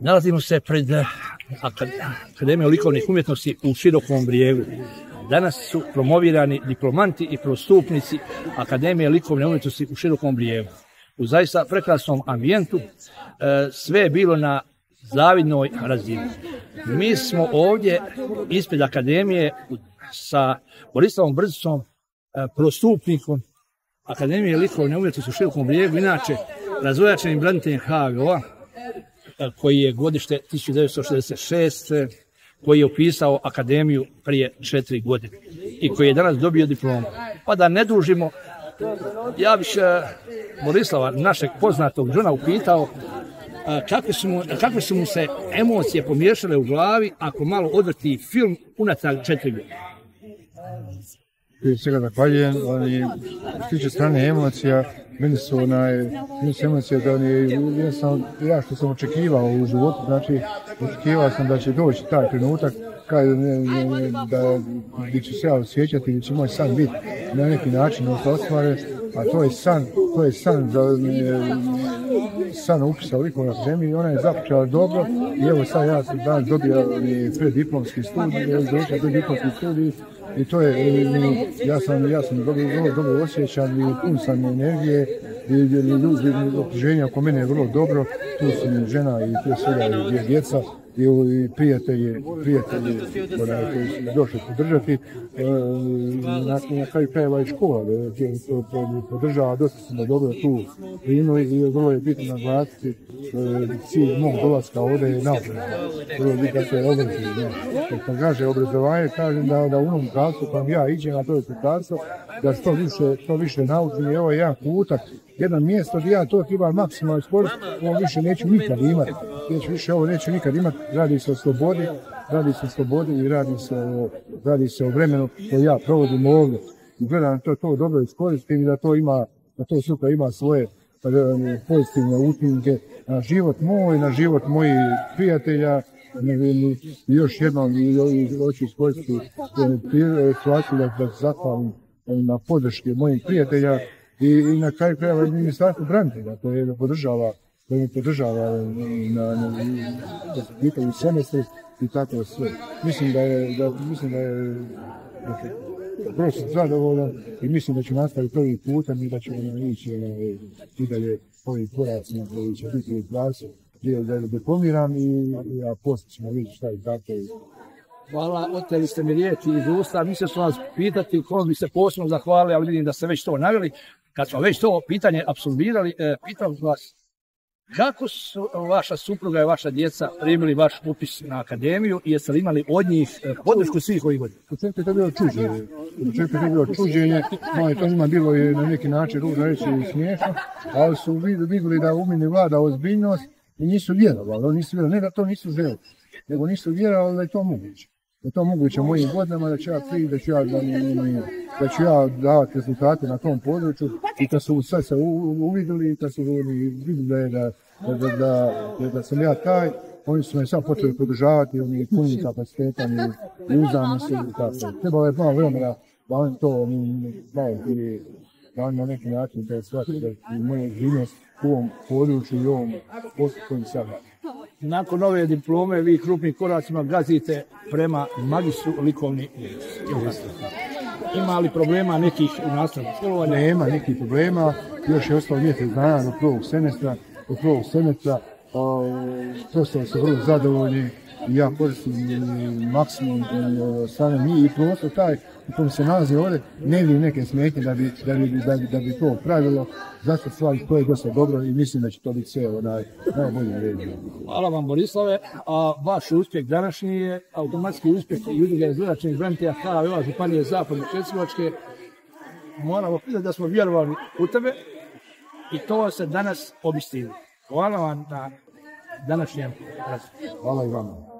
Nalazimo se pred Akademijom likovnih umjetnosti u Širokom Brijegu. Danas su promovirani diplomanti i prvostupnici Akademije likovne umjetnosti u Širokom Brijegu. U zaista prekrasnom ambijentu, sve je bilo na zavidnoj razini. Mi smo ovdje ispred Akademije sa Borislavom Brzicom, prvostupnikom Akademije likovne umjetnosti u Širokom Brijegu, inače razvojačenim braniteljem HVO-a, koji je godište 1966, koji je upisao akademiju prije 4 godine i koji je danas dobio diplomu. Pa da ne dužimo, ja bih Borislava, našeg poznatog žena, upitao kakve su mu se emocije pomiješale u glavi ako malo odvrti film unatrag 4 godine. Prije svega zahvaljujem, ali što tiče strane emocija, meni su emocije da ja što sam očekivao u životu, znači očekivao sam da će doći taj trenutak gdje ću se ja osjećati, gdje će moj san biti na neki način ostvaren, a to je san upisa u likovnoj akademiji i ona je započela dobro i evo sad ja sam danas dobio preddiplomski studij, i to je, ja sam dobro osjećan i pun sam energije i ljudi okruženja oko mene je vrlo dobro, tu su mi žena i prije svega i djeca i prijatelji koji su me došli podržati. Na kraju krajeva i škola podržava, dosta sam da dobro tu prinu i vrlo je bitno naglasiti cilj mog dolaska ovdje je napredak. Vrlo je bitno da se obrazuje. Kad kaže obrazovanje, kažem da u onom pravcu kojem ja iđem, a to je pravcu, da što više naučim. I ovo je jedan kutak, jedno mjesto gdje ja to trebam maksimalno iskoristiti, ovo više neću nikad imati. Neću nikad imati, radi se o slobodi i radi se o vremenu koje ja provodim ovdje. I gledam to dobro iskoristim i da to sutra ima svoje pozitivne učinke na život moj, na život mojih prijatelja. I još jednom hoću iskoristiti situaciju da se zahvalim na podrške mojih prijatelja i na kraju krajeva i Ministarstvo branitelja koje me podržava na njihovi semestri i tako sve. Mislim da je vrlo sam zadovoljan i mislim da ću nastaviti ovim putem i da ćemo ići i dalje ovim koracima koji će biti u klasu, da diplomiram a poslije ćemo vidjeti šta i tako. Hvala, oteli ste mi riječi iz usta. Mislio sam vas pitati u kom bi se posebno zahvalili, ali vidim da ste već to naveli. Kad smo već to pitanje apsolvirali, pitam vas kako su vaša supruga i vaša djeca primili vaš upis na akademiju i jeste li imali od njih podršku svih ovih godina? U početku je to bilo čuđenje, to njima bilo je na neki način ružno reći i smiješno, ali su vidjeli da u meni vlada ozbiljnost i nisu vjerovali, ne da to nisu želi, nego nisu vjerovali da je to moguće. Da je to moguće mojim godinama, da ću ja prije, da ću ja davati rezultate na tom području i kad su sve se uvidjeli, kad su vidjeli da sam ja taj, oni su me sad počeli podržavati, oni puni kapacitetom i uzami se i tako. Trebalo je malo vremena da oni to da na neki način da je shvatiti moju živnost u ovom području i u ovom poslu kojim sad radim. Nakon ove diplome vi krupnim koracima gazite prema magistru likovnih umjetnosti. Ima li problema nekih u nastavnom školovanju? Nema nekih problema, još je ostalo mjesec dana do prvog semestra. Profesori su vrlo zadovoljni i ja koristim maksimum strane mi i prostor taj u kojem se nalazi ovdje ne vidim neke smetnje da bi to pravilo. Zato stvari to je dosta dobro i mislim da će to biti sve najbolje redu. Hvala vam Borislave, a vaš uspjeh današnji je automatski uspjeh i udruge razvojačenih branitelja HVO Županije Zapadne Hercegovačke. Moramo priznati da smo vjerovali u tebe i to se danas obistini. Hvala vam na današnjem razgovoru. Hvala i vama.